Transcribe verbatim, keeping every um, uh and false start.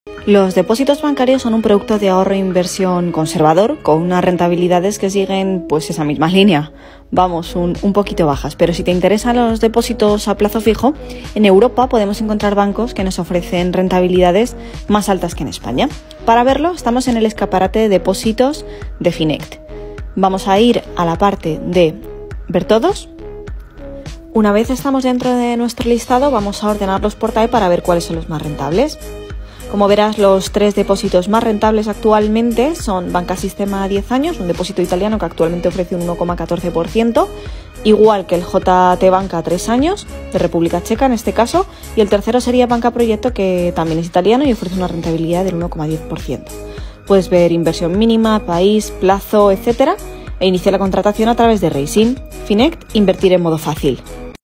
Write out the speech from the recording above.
Los depósitos bancarios son un producto de ahorro e inversión conservador con unas rentabilidades que siguen pues esa misma línea, vamos, un, un poquito bajas. Pero si te interesan los depósitos a plazo fijo, en Europa podemos encontrar bancos que nos ofrecen rentabilidades más altas que en España. Para verlo, estamos en el escaparate de depósitos de Finect. Vamos a ir a la parte de ver todos. Una vez estamos dentro de nuestro listado, vamos a ordenarlos por T A E para ver cuáles son los más rentables. Como verás, los tres depósitos más rentables actualmente son Banca Sistema a diez años, un depósito italiano que actualmente ofrece un uno coma catorce por ciento, igual que el J T Banca a tres años, de República Checa en este caso, y el tercero sería Banca Proyecto, que también es italiano y ofrece una rentabilidad del uno coma diez por ciento. Puedes ver inversión mínima, país, plazo, etcétera, e iniciar la contratación a través de Raisin. Finect, invertir en modo fácil.